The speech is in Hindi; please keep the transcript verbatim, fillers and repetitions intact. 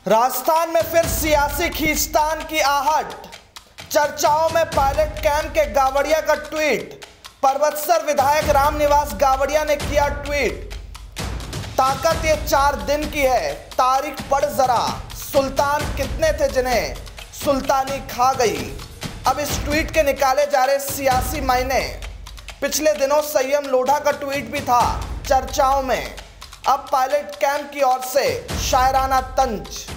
राजस्थान में फिर सियासी खींचतान की आहट। चर्चाओं में पायलट कैंप के गावड़िया का ट्वीट। पर्वतसर विधायक रामनिवास गावड़िया ने किया ट्वीट। ताकत ये चार दिन की है, तारीख पढ़ जरा। सुल्तान कितने थे जिन्हें सुल्तानी खा गई। अब इस ट्वीट के निकाले जा रहे सियासी मायने। पिछले दिनों संयम लोढ़ा का ट्वीट भी था चर्चाओं में। अब पायलट कैंप की ओर से शायराना तंज।